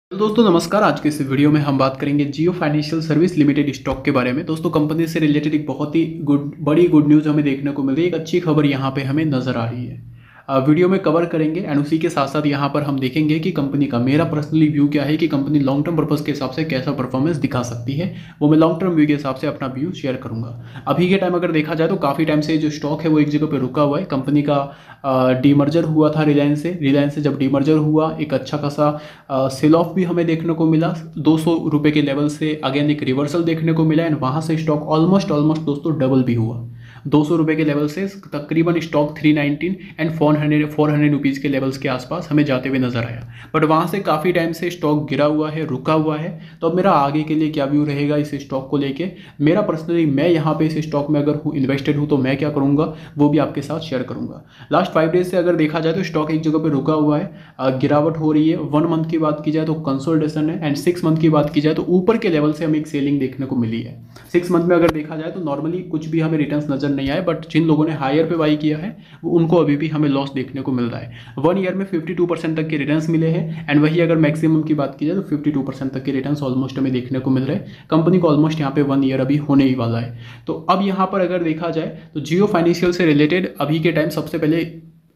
तो दोस्तों नमस्कार। आज के इस वीडियो में हम बात करेंगे Jio financial service limited stock के बारे में। दोस्तों कंपनी से रिलेटेड एक बहुत ही बड़ी गुड न्यूज़ हमें देखने को मिल रही है। एक अच्छी खबर यहाँ पे हमें नजर आ रही है। वीडियो में कवर करेंगे एंड उसी के साथ साथ यहाँ पर हम देखेंगे कि कंपनी का मेरा पर्सनली व्यू क्या है कि कंपनी लॉन्ग टर्म पर्पस के हिसाब से कैसा परफॉर्मेंस दिखा सकती है। वो मैं लॉन्ग टर्म व्यू के हिसाब से अपना व्यू शेयर करूंगा। अभी के टाइम अगर देखा जाए तो काफ़ी टाइम से जो स्टॉक है वो एक जगह पे रुका हुआ है। कंपनी का डीमर्जर हुआ था रिलायंस से जब डीमर्जर हुआ एक अच्छा खासा सेल ऑफ भी हमें देखने को मिला। 200 रुपये के लेवल से अगेन एक रिवर्सल देखने को मिला एंड वहाँ से स्टॉक ऑलमोस्ट दोस्तों डबल भी हुआ। 200 रुपये के लेवल से तकरीबन स्टॉक 319 एंड 400 रुपीज़ के लेवल्स के आसपास हमें जाते हुए नजर आया। बट वहाँ से काफ़ी टाइम से स्टॉक गिरा हुआ है, रुका हुआ है। तो अब मेरा आगे के लिए क्या व्यू रहेगा इस स्टॉक को लेके, मेरा पर्सनली मैं यहाँ पे इस स्टॉक में अगर इन्वेस्टेड हूँ तो मैं क्या करूँगा वो भी आपके साथ शेयर करूँगा। लास्ट 5 डेज से अगर देखा जाए तो स्टॉक एक जगह पर रुका हुआ है, गिरावट हो रही है। 1 मंथ की बात की जाए तो कंसोलिडेशन है एंड 6 मंथ की बात की जाए तो ऊपर के लेवल से हमें एक सेलिंग देखने को मिली है। 6 मंथ में अगर देखा जाए तो नॉर्मली कुछ भी हमें रिटर्न्स नजर नहीं आए, बट जिन लोगों ने हायर पे बाई किया है वो उनको अभी भी हमें लॉस देखने को मिल रहा है। 1 ईयर में 52% तक के रिटर्न्स मिले हैं एंड वही अगर मैक्सिमम की बात की जाए तो 52% तक के रिटर्न्स ऑलमोस्ट हमें देखने को मिल रहे हैं। कंपनी को ऑलमोस्ट यहाँ पे 1 ईयर अभी होने ही वाला है। तो अब यहाँ पर अगर देखा जाए तो जियो फाइनेंशियल से रिलेटेड अभी के टाइम सबसे पहले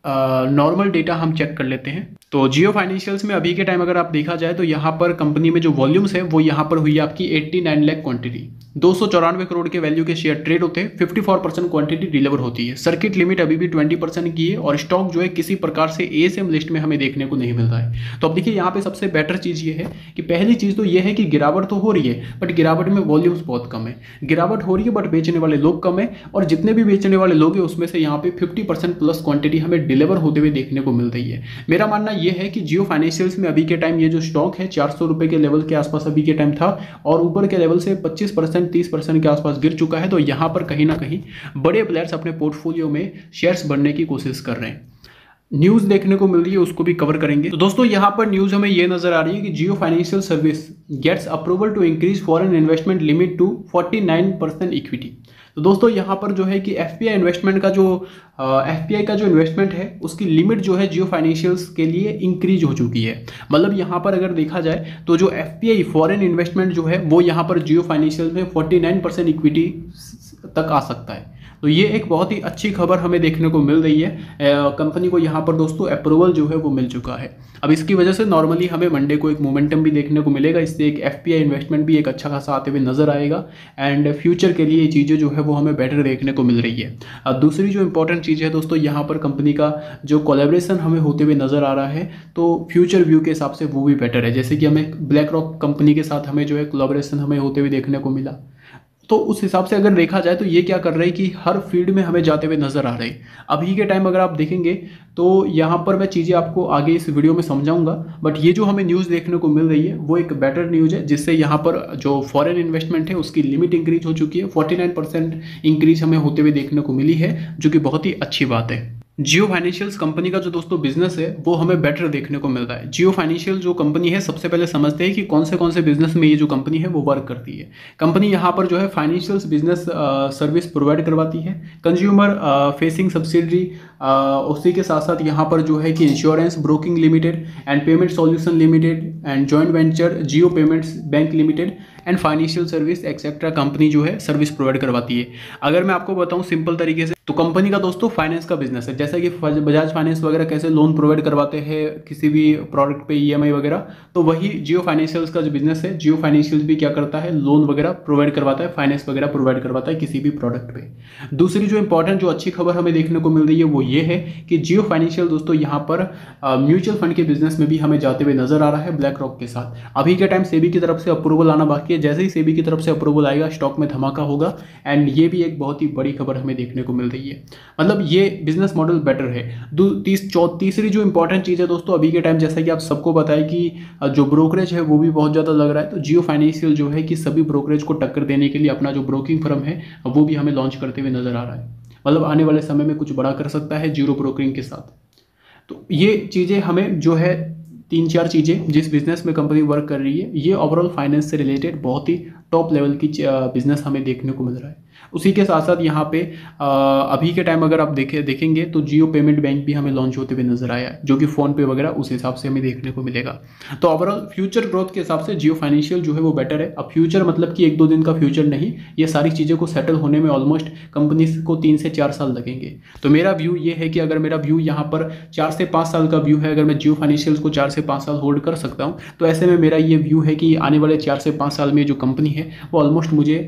नॉर्मल डेटा हम चेक कर लेते हैं। तो जियो फाइनेंशियल्स में अभी के टाइम अगर आप देखा जाए तो यहाँ पर कंपनी में जो वॉल्यूम्स है वो यहाँ पर हुई है आपकी 89 लाख क्वांटिटी। 294 करोड़ के वैल्यू के शेयर ट्रेड होते हैं। 54% क्वांटिटी डिलीवर होती है। सर्किट लिमिट अभी भी 20% की है और स्टॉक जो है किसी प्रकार से एएसएम लिस्ट में हमें देखने को नहीं मिल रहा है। तो अब देखिए यहाँ पे सबसे बेटर चीज़ ये है कि पहली चीज़ तो ये है कि गिरावट तो हो रही है बट गिरावट में वॉल्यूम्स बहुत कम है। गिरावट हो रही है बट बेचने वाले लोग कम है और जितने भी बेचने वाले लोग हैं उसमें से यहाँ पे 50% प्लस क्वांटिटी हमें डिलीवर होते हुए देखने को मिल रही है। मेरा मानना यह है कि जियो फाइनेंशियल्स में अभी के टाइम ये जो स्टॉक है 400 रुपये के लेवल के आसपास अभी के टाइम था और ऊपर के लेवल से 25% 30% के आसपास गिर चुका है। तो यहाँ पर कहीं ना कहीं बड़े प्लेयर्स अपने पोर्टफोलियो में शेयर्स बढ़ने की कोशिश कर रहे हैं। न्यूज देखने को मिल रही है उसको भी कवर करेंगे। तो दोस्तों यहाँ पर न्यूज हमें ये नजर आ रही है कि Jio financial service gets approval to increase foreign investment limit to 49% equity. तो दोस्तों यहाँ पर जो है कि एफपीआई इन्वेस्टमेंट का जो एफपीआई का जो इन्वेस्टमेंट है उसकी लिमिट जो है जियो फाइनेंशियल्स के लिए इंक्रीज हो चुकी है। मतलब यहाँ पर अगर देखा जाए तो जो एफपीआई फॉरेन इन्वेस्टमेंट जो है वो यहाँ पर जियो फाइनेंशियल्स में 49% इक्विटी तक आ सकता है। तो ये एक बहुत ही अच्छी खबर हमें देखने को मिल रही है। कंपनी को यहाँ पर दोस्तों अप्रूवल जो है वो मिल चुका है। अब इसकी वजह से नॉर्मली हमें मंडे को एक मोमेंटम भी देखने को मिलेगा। इससे एक एफपीआई इन्वेस्टमेंट भी एक अच्छा खासा आते हुए नजर आएगा एंड फ्यूचर के लिए ये चीज़ें जो है वो हमें बेटर देखने को मिल रही है। अब दूसरी जो इंपॉर्टेंट चीज़ है दोस्तों यहाँ पर कंपनी का जो कोलैबोरेशन हमें होते हुए नजर आ रहा है तो फ्यूचर व्यू के हिसाब से वो भी बेटर है। जैसे कि हमें ब्लैक रॉक कंपनी के साथ हमें जो है कोलैबोरेशन हमें होते हुए देखने को मिला। तो उस हिसाब से अगर देखा जाए तो ये क्या कर रहे हैं कि हर फील्ड में हमें जाते हुए नजर आ रहे हैं। अभी के टाइम अगर आप देखेंगे तो यहाँ पर मैं चीज़ें आपको आगे इस वीडियो में समझाऊंगा, बट ये जो हमें न्यूज़ देखने को मिल रही है वो एक बेटर न्यूज़ है जिससे यहाँ पर जो फॉरेन इन्वेस्टमेंट है उसकी लिमिट इंक्रीज हो चुकी है। 49% इंक्रीज हमें होते हुए देखने को मिली है जो कि बहुत ही अच्छी बात है। जियो फाइनेंशियल्स कंपनी का जो दोस्तों बिजनेस है वो हमें बेटर देखने को मिल रहा है। जियो फाइनेंशियल जो कंपनी है सबसे पहले समझते हैं कि कौन से बिजनेस में ये जो कंपनी है वो वर्क करती है। कंपनी यहाँ पर जो है फाइनेंशियल बिजनेस सर्विस प्रोवाइड करवाती है। कंज्यूमर फेसिंग सब्सिडरी उसी के साथ साथ यहाँ पर जो है कि insurance broking limited and payment solution limited and joint venture Jio payments bank limited and financial service etcetera company जो है सर्विस प्रोवाइड करवाती है। अगर मैं आपको बताऊं सिंपल तरीके से तो कंपनी का दोस्तों फाइनेंस का बिजनेस है। जैसा कि बजाज फाइनेंस वगैरह कैसे लोन प्रोवाइड करवाते हैं किसी भी प्रोडक्ट पे ईएमआई वगैरह, तो वही जियो फाइनेंशियल्स का जो बिजनेस है जियो फाइनेंशियल्स भी क्या करता है लोन वगैरह प्रोवाइड करवाता है, फाइनेंस वगैरह प्रोवाइड करवाता है किसी भी प्रोडक्ट पे। दूसरी जो इंपॉर्टेंट जो अच्छी खबर हमें देखने को मिल रही है वो ये है कि जियो फाइनेंशियल दोस्तों यहाँ पर म्यूचुअल फंड के बिजनेस में भी हमें जाते हुए नजर आ रहा है ब्लैक रॉक के साथ। अभी के टाइम सेबी की तरफ से अप्रूवल आना बाकी है। जैसे ही सेबी की तरफ से अप्रूवल आएगा स्टॉक में धमाका होगा एंड ये भी एक बहुत ही बड़ी खबर हमें देखने को मिल रही है। मतलब ये बिजनेस मॉडल बेटर है। तीसरी जो इंपॉर्टेंट चीज़ है दोस्तों अभी के टाइम जैसा कि आप सबको पता है कि जो ब्रोकरेज है वो भी बहुत ज़्यादा लग रहा है। तो जियो फाइनेंशियल जो है कि सभी ब्रोकरेज को टक्कर देने के लिए अपना जो ब्रोकिंग फर्म है वो भी हमें लॉन्च करते हुए नजर आ रहा है। मतलब आने वाले समय में कुछ बड़ा कर सकता है जीरो ब्रोकरिंग के साथ। तो ये चीज़ें हमें जो है 3-4 चीज़ें जिस बिजनेस में कंपनी वर्क कर रही है ये ओवरऑल फाइनेंस से रिलेटेड बहुत ही टॉप लेवल की बिजनेस हमें देखने को मिल रहा है। उसी के साथ साथ यहाँ पे अभी के टाइम अगर आप देखेंगे तो जियो पेमेंट बैंक भी हमें लॉन्च होते हुए नजर आया है, जो कि फ़ोन पे वगैरह उस हिसाब से हमें देखने को मिलेगा। तो ओवरऑल फ्यूचर ग्रोथ के हिसाब से जियो फाइनेंशियल जो है वो बेटर है। अब फ्यूचर मतलब कि 1-2 दिन का फ्यूचर नहीं, ये सारी चीज़ें को सेटल होने में ऑलमोस्ट कंपनी को 3 से 4 साल लगेंगे। तो मेरा व्यू ये है कि अगर मेरा व्यू यहाँ पर 4 से 5 साल का व्यू है, अगर मैं जियो फाइनेंशियल को 4 से 5 साल होल्ड कर सकता हूँ, तो ऐसे में मेरा ये व्यू है कि आने वाले 4 से 5 साल में जो कंपनी है वो ऑलमोस्ट मुझे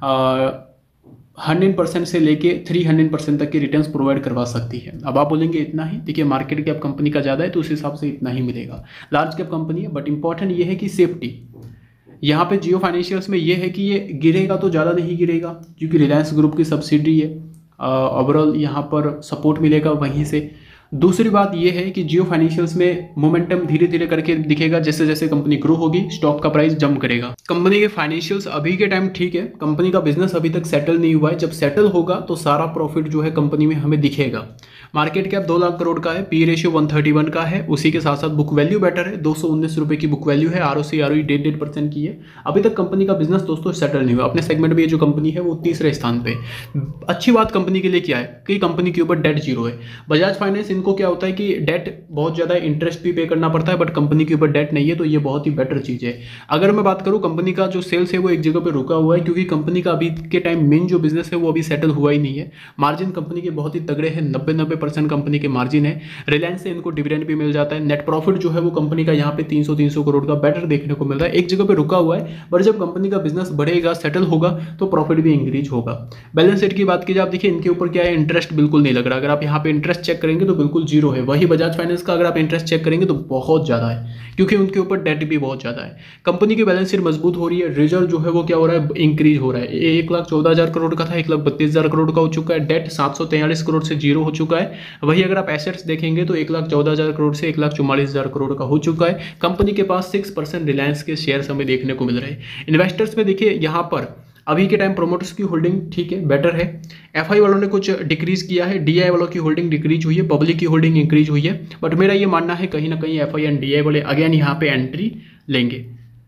100% से लेके 300% तक के रिटर्न्स प्रोवाइड करवा सकती है। अब आप बोलेंगे इतना ही, देखिए मार्केट कैप कंपनी का ज़्यादा है तो उस हिसाब से इतना ही मिलेगा। लार्ज कैप कंपनी है, बट इंपॉर्टेंट ये है कि सेफ्टी यहाँ पे जियो फाइनेंशियल्स में ये है कि ये गिरेगा तो ज़्यादा नहीं गिरेगा, क्योंकि रिलायंस ग्रुप की सब्सिडी है। ओवरऑल यहाँ पर सपोर्ट मिलेगा वहीं से। दूसरी बात यह है कि जियो फाइनेंशियल्स में मोमेंटम धीरे धीरे करके दिखेगा, जैसे जैसे कंपनी ग्रो होगी स्टॉक का प्राइस जंप करेगा। कंपनी के फाइनेंशियल्स अभी के टाइम ठीक है, कंपनी का बिजनेस अभी तक सेटल नहीं हुआ है। जब सेटल होगा तो सारा प्रॉफिट जो है कंपनी में हमें दिखेगा। मार्केट कैप 2 लाख करोड़ का है, पी रेशियो 131 का है, उसी के साथ साथ बुक वैल्यू बेटर है, 219 रुपये की बुक वैल्यू है, आरओसी आरओई 1.5% की है। अभी तक कंपनी का बिजनेस दोस्तों सेटल नहीं हुआ। अपने सेगमेंट में ये जो कंपनी है वो तीसरे स्थान पे। अच्छी बात कंपनी के लिए क्या है कि कंपनी के ऊपर डेट जीरो है। बजाज फाइनेंस इनको क्या होता है कि डेट बहुत ज़्यादा इंटरेस्ट भी पे करना पड़ता है, बट कंपनी के ऊपर डेट नहीं है, तो ये बहुत ही बेटर चीज़ है। अगर मैं बात करूँ कंपनी का जो सेल्स है वो एक जगह पे रुका हुआ है, क्योंकि कंपनी का अभी के टाइम मेन जो बिजनेस है वो अभी सेटल हुआ ही नहीं है। मार्जिन कंपनी के बहुत ही तगड़े हैं, 90% कंपनी के मार्जिन है। रिलायंस से इनको डिविडेंड भी मिल जाता है। नेट प्रॉफिट जो है वो कंपनी का यहाँ पे 300 करोड़ का बेटर देखने को मिल रहा है। एक जगह पे रुका हुआ है, पर जब कंपनी का बिजनेस बढ़ेगा सेटल होगा तो प्रॉफिट भी इंक्रीज होगा। बैलेंस शीट की बात की जाए, आप देखिए इनके ऊपर क्या है, इंटरेस्ट बिल्कुल नहीं लग रहा। अगर आप यहाँ पे इंटरेस्ट चेक करेंगे तो बिल्कुल जीरो है। वही बजाज फाइनेंस का अगर आप इंटरेस्ट चेक करेंगे तो बहुत ज़्यादा है, क्योंकि उनके ऊपर डेट भी बहुत ज़्यादा है। कंपनी की बैलेंस शीट मजबूत हो रही है। रिजर्व जो है वो क्या हो रहा है, इंक्रीज हो रहा है। 1,14,000 करोड़ का था, 1,32,000 करोड़ का हो चुका है। डेट 743 करोड़ से जीरो हो चुका है। वही अगर आप एसेट्स देखेंगे तो 1,14,000 करोड़ से 1,44,000 करोड़ का हो चुका है। कंपनी के पास 6% रिलायंस के शेयर्स हमें देखने को मिल रहे हैं। इन्वेस्टर्स में देखिए यहाँ पर अभी के टाइम प्रोमोटर्स की होल्डिंग ठीक है, बेटर है। एफआई वालों ने कुछ डिक्रीज किया है, डीआई वालों की होल्डिंग डिक्रीज हुई है, पब्लिक की होल्डिंग इंक्रीज हुई है। बट मेरा ये मानना है कहीं ना कहीं एफआई एंड डीआई वाले अगेन यहाँ पे एंट्री लेंगे।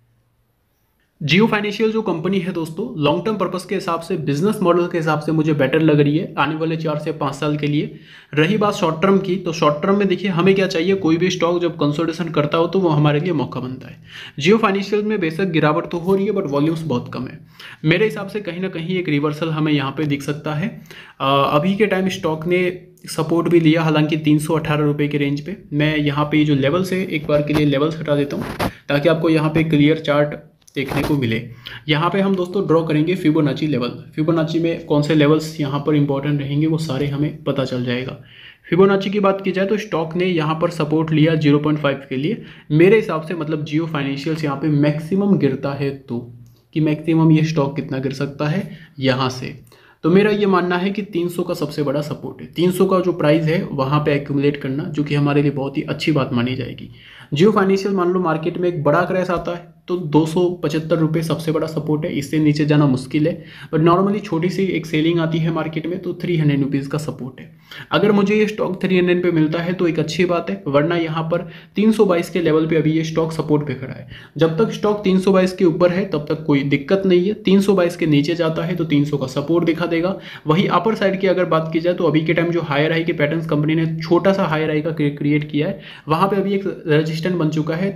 जियो फाइनेंशियल जो कंपनी है दोस्तों, लॉन्ग टर्म पर्पस के हिसाब से, बिजनेस मॉडल के हिसाब से मुझे बेटर लग रही है आने वाले 4 से 5 साल के लिए। रही बात शॉर्ट टर्म की, तो शॉर्ट टर्म में देखिए हमें क्या चाहिए, कोई भी स्टॉक जब कंसोलिडेशन करता हो तो वो हमारे लिए मौका बनता है। जियो फाइनेंशियल में बेशक गिरावट तो हो रही है, बट वॉल्यूम्स बहुत कम है। मेरे हिसाब से कहीं ना कहीं एक रिवर्सल हमें यहाँ पे दिख सकता है। अभी के टाइम स्टॉक ने सपोर्ट भी लिया, हालांकि 318 रुपये के रेंज पे। मैं यहाँ पे जो लेवल्स है एक बार के लिए लेवल्स हटा देता हूँ, ताकि आपको यहाँ पे क्लियर चार्ट देखने को मिले। यहाँ पे हम दोस्तों ड्रॉ करेंगे फिबोनाची लेवल। फिबोनाची में कौन से लेवल्स यहाँ पर इंपॉर्टेंट रहेंगे वो सारे हमें पता चल जाएगा। फिबोनाची की बात की जाए तो स्टॉक ने यहाँ पर सपोर्ट लिया 0.5 के लिए। मेरे हिसाब से मतलब जियो फाइनेंशियल्स यहाँ पे मैक्सिमम गिरता है, तो कि मैक्सिमम ये स्टॉक कितना गिर सकता है यहाँ से, तो मेरा ये मानना है कि 300 का सबसे बड़ा सपोर्ट है। 300 का जो प्राइस है वहाँ पे एक्यूमुलेट करना, जो कि हमारे लिए बहुत ही अच्छी बात मानी जाएगी। जियो फाइनेंशियल मान लो मार्केट में एक बड़ा क्रैश आता है तो 275 रुपये सबसे बड़ा सपोर्ट है, इससे नीचे जाना मुश्किल है। बट नॉर्मली छोटी सी एक सेलिंग आती है मार्केट में तो 300 रुपीज़ का सपोर्ट है। अगर मुझे ये स्टॉक 300 पे मिलता है तो एक अच्छी बात है, वरना यहाँ पर 322 के लेवल पे अभी ये स्टॉक सपोर्ट पे खड़ा है। जब तक स्टॉक 322 के ऊपर है तब तक कोई दिक्कत नहीं है। 322 के नीचे जाता है तो 300 का सपोर्ट दिखा देगा। वही अपर साइड की अगर बात की जाए तो अभी के टाइम जो हायर हाई के पैटर्न्स कंपनी ने छोटा सा हायर हाई का क्रिएट किया है, वहाँ पे अभी एक रेजिस्टेंट बन चुका है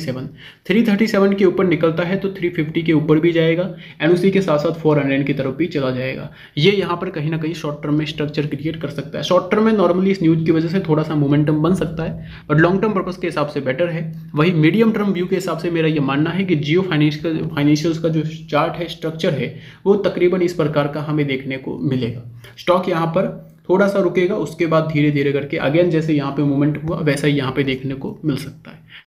337 के ऊपर निकलता है तो 350 के ऊपर भी जाएगा, एंड उसी के साथ साथ 400 की तरफ भी चला जाएगा। ये यहाँ पर कहीं ना कहीं शॉर्ट टर्म में स्ट्रक्चर क्रिएट कर सकता है। शॉर्ट टर्म में नॉर्मली इस न्यूज की वजह से थोड़ा सा मोमेंटम बन सकता है, बट लॉन्ग टर्म पर्पस के हिसाब से बेटर है। वही मीडियम टर्म व्यू के हिसाब से मेरा ये मानना है कि जियो फाइनेंशियल्स का जो चार्ट है, स्ट्रक्चर है, वो तकरीबन इस प्रकार का हमें देखने को मिलेगा। स्टॉक यहाँ पर थोड़ा सा रुकेगा, उसके बाद धीरे धीरे करके अगेन जैसे यहाँ पे मूवमेंट हुआ वैसा ही यहाँ पे देखने को मिल सकता है।